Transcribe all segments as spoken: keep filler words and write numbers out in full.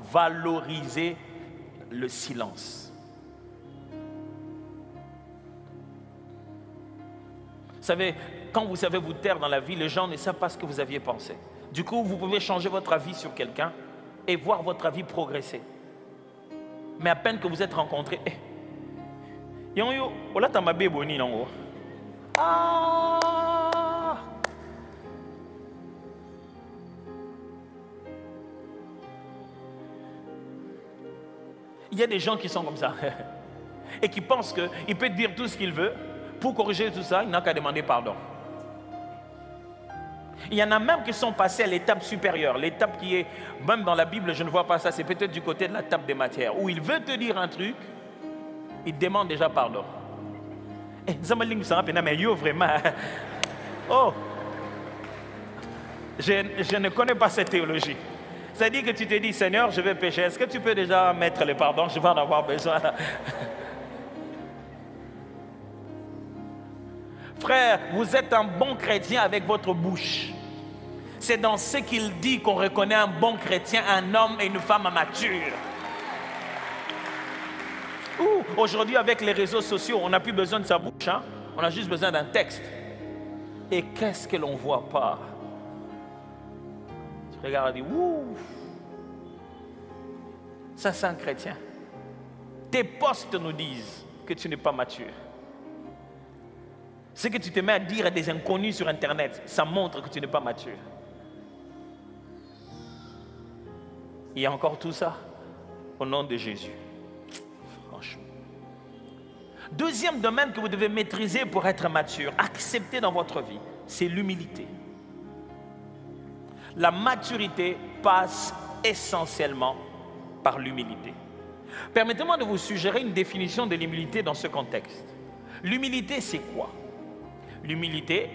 valoriser le silence. Vous savez, quand vous savez vous taire dans la vie, les gens ne savent pas ce que vous aviez pensé. Du coup, vous pouvez changer votre avis sur quelqu'un et voir votre avis progresser. Mais à peine que vous êtes rencontrés, eh, yo yo, ola ta mabe boni nango. Ah! Il y a des gens qui sont comme ça et qui pensent qu'il peut dire tout ce qu'il veut. Pour corriger tout ça, il n'a qu'à demander pardon. Il y en a même qui sont passés à l'étape supérieure, l'étape qui est, même dans la Bible, je ne vois pas ça, c'est peut-être du côté de la table des matières, où il veut te dire un truc, il demande déjà pardon. Eh, mais yo, vraiment. Oh, je, je ne connais pas cette théologie. C'est-à-dire que tu te dis, Seigneur, je vais pécher, est-ce que tu peux déjà mettre les pardons? Je vais en avoir besoin. Frère, vous êtes un bon chrétien avec votre bouche. C'est dans ce qu'il dit qu'on reconnaît un bon chrétien, un homme et une femme mature. Aujourd'hui, avec les réseaux sociaux, on n'a plus besoin de sa bouche, hein? On a juste besoin d'un texte. Et qu'est-ce que l'on ne voit pas? Tu regardes et dis, ouh, ça c'est un chrétien. Tes posts nous disent que tu n'es pas mature. Ce que tu te mets à dire à des inconnus sur Internet, ça montre que tu n'es pas mature. Il y a encore tout ça au nom de Jésus. Franchement. Deuxième domaine que vous devez maîtriser pour être mature, accepter dans votre vie, c'est l'humilité. La maturité passe essentiellement par l'humilité. Permettez-moi de vous suggérer une définition de l'humilité dans ce contexte. L'humilité, c'est quoi? L'humilité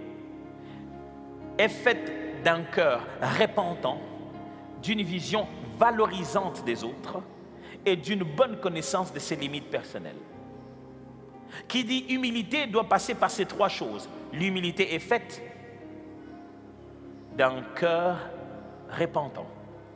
est faite d'un cœur repentant, d'une vision valorisante des autres et d'une bonne connaissance de ses limites personnelles. Qui dit humilité doit passer par ces trois choses. L'humilité est faite d'un cœur repentant.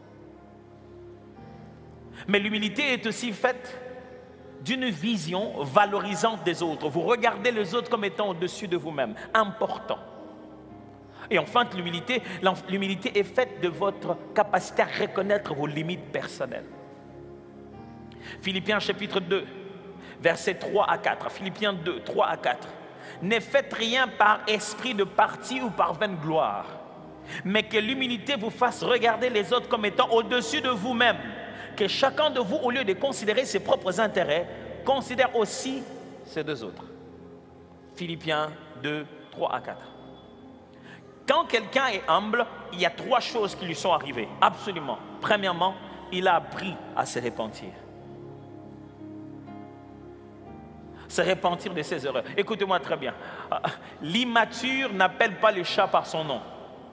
Mais l'humilité est aussi faite d'une vision valorisante des autres. Vous regardez les autres comme étant au-dessus de vous-même, important. Et enfin, l'humilité, l'humilité est faite de votre capacité à reconnaître vos limites personnelles. Philippiens chapitre deux, versets trois à quatre. Philippiens deux, trois à quatre. Ne faites rien par esprit de parti ou par vaine gloire, mais que l'humilité vous fasse regarder les autres comme étant au-dessus de vous-même. Que chacun de vous, au lieu de considérer ses propres intérêts, considère aussi ceux des autres. Philippiens deux, trois à quatre. Quand quelqu'un est humble, il y a trois choses qui lui sont arrivées, absolument. Premièrement, il a appris à se repentir. Se repentir de ses erreurs. Écoutez-moi très bien. L'immature n'appelle pas le chat par son nom.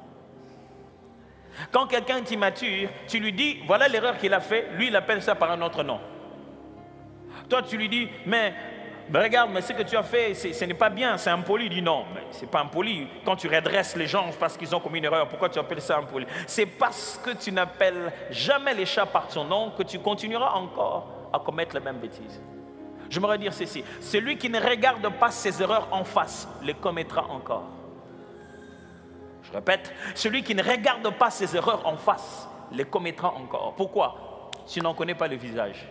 Quand quelqu'un est immature, tu lui dis, voilà l'erreur qu'il a fait, lui il appelle ça par un autre nom. Toi tu lui dis, mais, mais regarde, mais ce que tu as fait, ce n'est pas bien, c'est impoli. Il dit non, mais ce n'est pas impoli. Quand tu redresses les gens parce qu'ils ont commis une erreur, pourquoi tu appelles ça impoli? C'est parce que tu n'appelles jamais les chats par son nom que tu continueras encore à commettre les mêmes bêtises. J'aimerais dire ceci, celui qui ne regarde pas ses erreurs en face, les commettra encore. Je répète, celui qui ne regarde pas ses erreurs en face, les commettra encore. Pourquoi? Tu n'en connais pas le visage.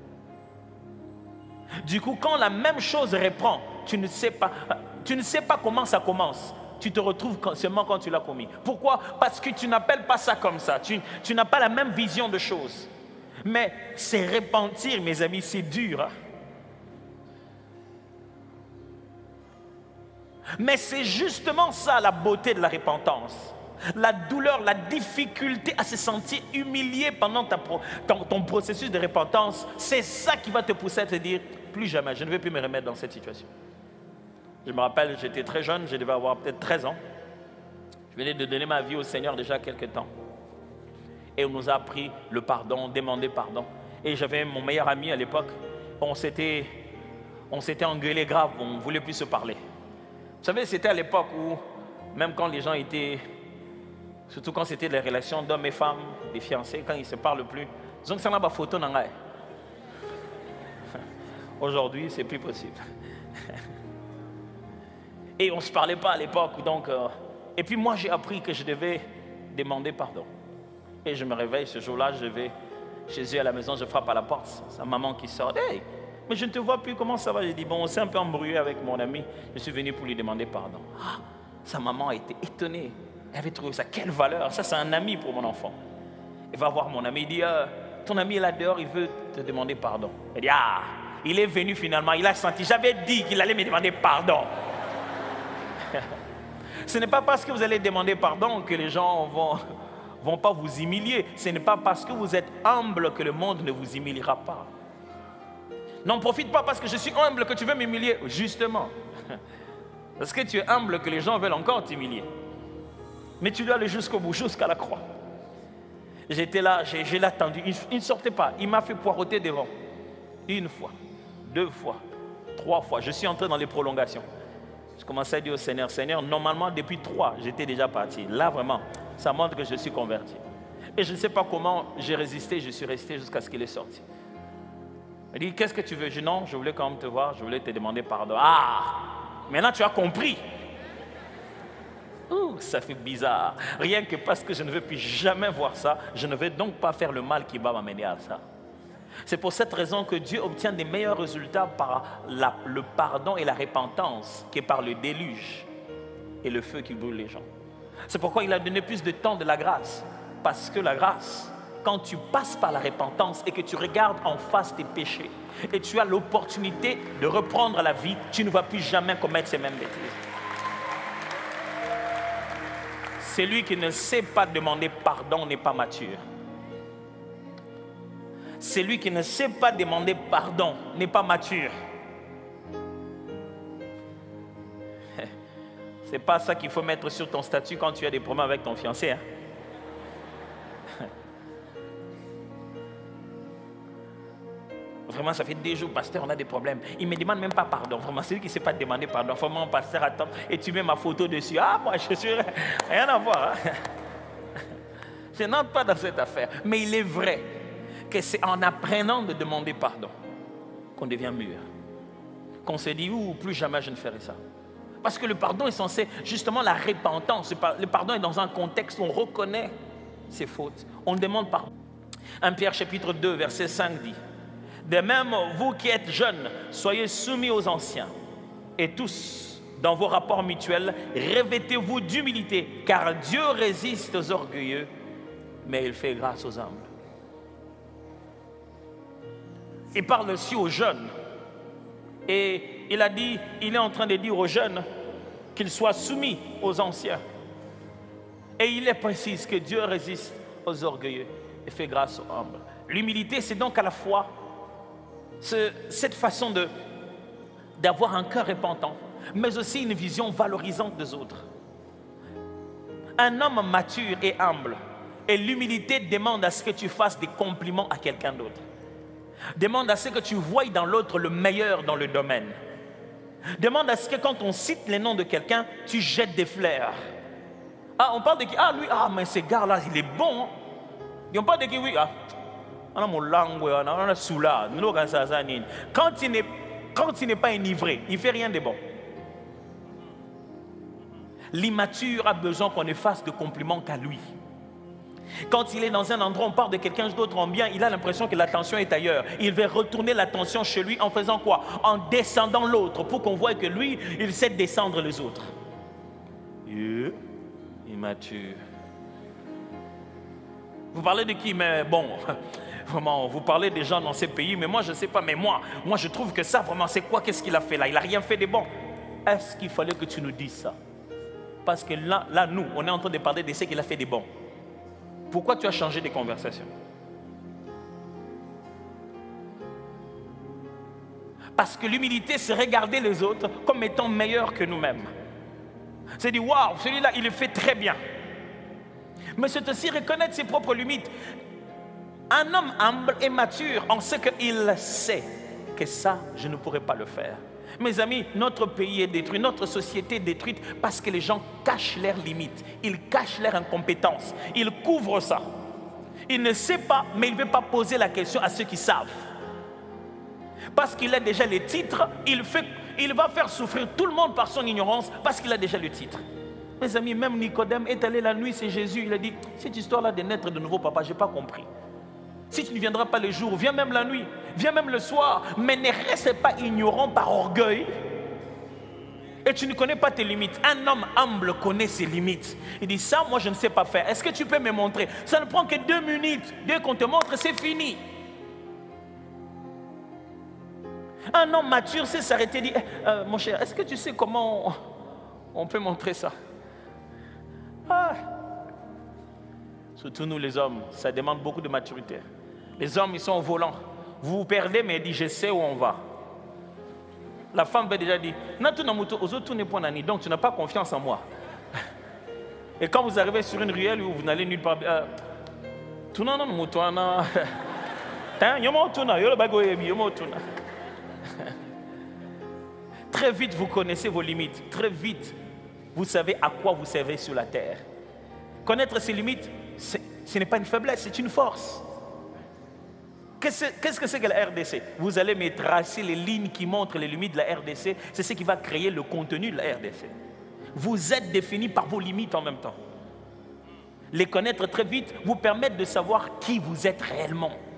Du coup, quand la même chose reprend, tu ne sais pas, tu ne sais pas comment ça commence. Tu te retrouves seulement quand tu l'as commis. Pourquoi? Parce que tu n'appelles pas ça comme ça. Tu, tu n'as pas la même vision de choses. Mais c'est repentir, mes amis, c'est dur. Hein? Mais c'est justement ça la beauté de la repentance. La douleur, la difficulté à se sentir humilié pendant ta, ton, ton processus de repentance, c'est ça qui va te pousser à te dire, plus jamais, je ne vais plus me remettre dans cette situation. Je me rappelle, j'étais très jeune, je devais avoir peut-être treize ans. Je venais de donner ma vie au Seigneur déjà quelques temps. Et on nous a appris le pardon, demander pardon. Et j'avais mon meilleur ami à l'époque, on s'était on s'était engueulé grave, on ne voulait plus se parler. Vous savez, c'était à l'époque où, même quand les gens étaient, surtout quand c'était les relations d'hommes et femmes, des fiancés, quand ils ne se parlent plus, Donc ça n'a pas photo dans la. Aujourd'hui, c'est plus possible. Et on ne se parlait pas à l'époque. Donc, euh, et puis moi, j'ai appris que je devais demander pardon. Et je me réveille ce jour-là, je vais chez eux à la maison, je frappe à la porte. Sa maman qui sort. Hey, mais je ne te vois plus, comment ça va? J'ai dit, bon, on s'est un peu embrouillé avec mon ami. Je suis venu pour lui demander pardon. Ah, sa maman a été étonnée. Elle avait trouvé ça. Quelle valeur? Ça, c'est un ami pour mon enfant. Il va voir mon ami. Il dit, euh, ton ami est là dehors, il veut te demander pardon. Elle dit, ah, il est venu finalement. Il a senti. J'avais dit qu'il allait me demander pardon. Ce n'est pas parce que vous allez demander pardon que les gens vont, vont pas vous humilier. Ce n'est pas parce que vous êtes humble que le monde ne vous humiliera pas. N'en profite pas parce que je suis humble que tu veux m'humilier. Justement. Parce que tu es humble que les gens veulent encore t'humilier. Mais tu dois aller jusqu'au bout, jusqu'à la croix. J'étais là, j'ai, je l'ai attendu. Il, il ne sortait pas. Il m'a fait poireauter devant. Une fois, deux fois, trois fois. Je suis entré dans les prolongations. Je commençais à dire au Seigneur, Seigneur, normalement depuis trois, j'étais déjà parti. Là vraiment, ça montre que je suis converti. Et je ne sais pas comment j'ai résisté, je suis resté jusqu'à ce qu'il est sorti. Il dit, qu'est-ce que tu veux? Je dis, non, je voulais quand même te voir, je voulais te demander pardon. Ah, maintenant tu as compris. Ouh, ça fait bizarre. Rien que parce que je ne veux plus jamais voir ça, je ne vais donc pas faire le mal qui va m'amener à ça. C'est pour cette raison que Dieu obtient des meilleurs résultats par la, le pardon et la repentance que par le déluge et le feu qui brûle les gens. C'est pourquoi il a donné plus de temps de la grâce. Parce que la grâce, quand tu passes par la repentance et que tu regardes en face tes péchés et tu as l'opportunité de reprendre la vie, tu ne vas plus jamais commettre ces mêmes bêtises. Celui qui ne sait pas demander pardon n'est pas mature. Celui qui ne sait pas demander pardon n'est pas mature. C'est pas ça qu'il faut mettre sur ton statut quand tu as des problèmes avec ton fiancé. Hein? Vraiment, ça fait des jours, pasteur, on a des problèmes. Il ne me demande même pas pardon. Vraiment, celui qui ne sait pas demander pardon. Vraiment, pasteur, attends. Et tu mets ma photo dessus. Ah, moi, je suis... Rien à voir. Hein? Je n'entre pas dans cette affaire. Mais il est vrai que c'est en apprenant de demander pardon qu'on devient mûr. Qu'on se dit, ouh, plus jamais je ne ferai ça. Parce que le pardon est censé, justement, la repentance. Le pardon est dans un contexte où on reconnaît ses fautes. On demande pardon. un Pierre chapitre deux, verset cinq dit, de même, vous qui êtes jeunes, soyez soumis aux anciens. Et tous, dans vos rapports mutuels, revêtez-vous d'humilité, car Dieu résiste aux orgueilleux, mais il fait grâce aux humbles. Il parle aussi aux jeunes. Et il a dit, il est en train de dire aux jeunes qu'ils soient soumis aux anciens. Et il est précis que Dieu résiste aux orgueilleux et fait grâce aux humbles. L'humilité, c'est donc à la fois ce, cette façon de, d'avoir un cœur repentant, mais aussi une vision valorisante des autres. Un homme mature et humble, et l'humilité demande à ce que tu fasses des compliments à quelqu'un d'autre. Demande à ce que tu voies dans l'autre le meilleur dans le domaine. Demande à ce que quand on cite les noms de quelqu'un, tu jettes des fleurs. Ah, on parle de qui? Ah, lui, ah, mais ce gars-là, il est bon. Et on parle de qui? Oui, ah. On a mon langue, on a soula. Quand il n'est, quand il n'est pas enivré, il ne fait rien de bon. L'immature a besoin qu'on ne fasse de compliments qu'à lui. Quand il est dans un endroit, on parle de quelqu'un d'autre en bien, il a l'impression que l'attention est ailleurs. Il veut retourner l'attention chez lui en faisant quoi? En descendant l'autre, pour qu'on voie que lui, il sait descendre les autres. Yeah. Immature. Vous parlez de qui? Mais bon, vraiment, vous parlez des gens dans ces pays, mais moi je ne sais pas, mais moi, moi je trouve que ça, vraiment, c'est quoi? Qu'est-ce qu'il a fait là? Il n'a rien fait de bon. Est-ce qu'il fallait que tu nous dises ça? Parce que là, là, nous, on est en train de parler de ce qu'il a fait de bon. Pourquoi tu as changé de conversation? Parce que l'humilité, c'est regarder les autres comme étant meilleurs que nous-mêmes. C'est dire, waouh, celui-là, il le fait très bien. Mais c'est aussi reconnaître ses propres limites. Un homme humble et mature en ce qu'il sait que ça, je ne pourrais pas le faire. Mes amis, notre pays est détruit, notre société est détruite parce que les gens cachent leurs limites, ils cachent leur incompétence, ils couvrent ça. Il ne sait pas, mais il ne veut pas poser la question à ceux qui savent. Parce qu'il a déjà les titres, il, fait, il va faire souffrir tout le monde par son ignorance parce qu'il a déjà le titre. Mes amis, même Nicodème est allé la nuit, c'est Jésus. Il a dit, cette histoire-là de naître de nouveau, papa, je n'ai pas compris. Si tu ne viendras pas le jour, viens même la nuit, viens même le soir, mais ne reste pas ignorant par orgueil. Et tu ne connais pas tes limites. Un homme humble connaît ses limites. Il dit, ça, moi, je ne sais pas faire. Est-ce que tu peux me montrer? Ça ne prend que deux minutes. Dès qu'on te montre, c'est fini. Un homme mature sait s'arrêter et dire, eh, euh, mon cher, est-ce que tu sais comment on, on peut montrer ça? Ah. Surtout nous les hommes, ça demande beaucoup de maturité. Les hommes, ils sont au volant. Vous vous perdez, mais il dit, je sais où on va. La femme va déjà dire, donc tu n'as pas confiance en moi. Et quand vous arrivez sur une ruelle où vous n'allez nulle part, euh, très vite vous connaissez vos limites. Très vite vous savez à quoi vous servez sur la terre. Connaître ses limites, ce n'est pas une faiblesse, c'est une force. Qu'est-ce que c'est que la R D C? Vous allez me tracer les lignes qui montrent les limites de la R D C. C'est ce qui va créer le contenu de la R D C. Vous êtes défini par vos limites en même temps. Les connaître très vite vous permettent de savoir qui vous êtes réellement.